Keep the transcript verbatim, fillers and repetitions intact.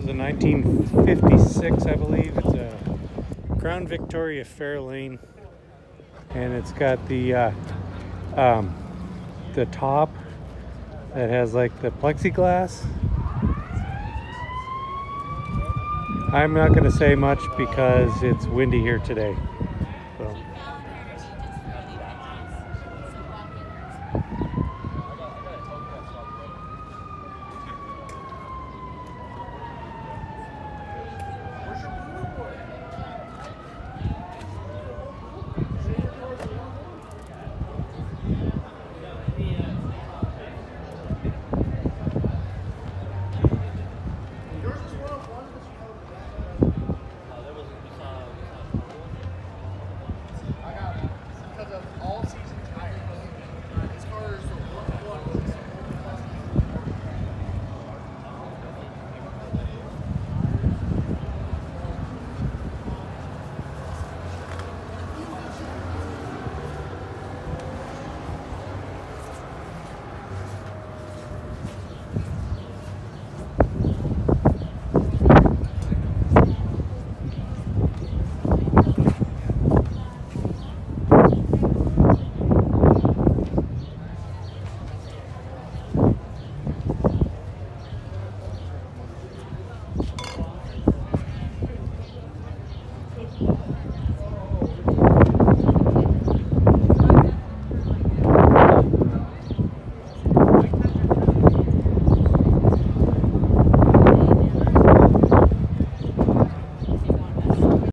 a nineteen fifty-six, I believe. It's a Crown Victoria Fairlane, and it's got the uh, um, the top that has like the plexiglass. I'm not going to say much because it's windy here today.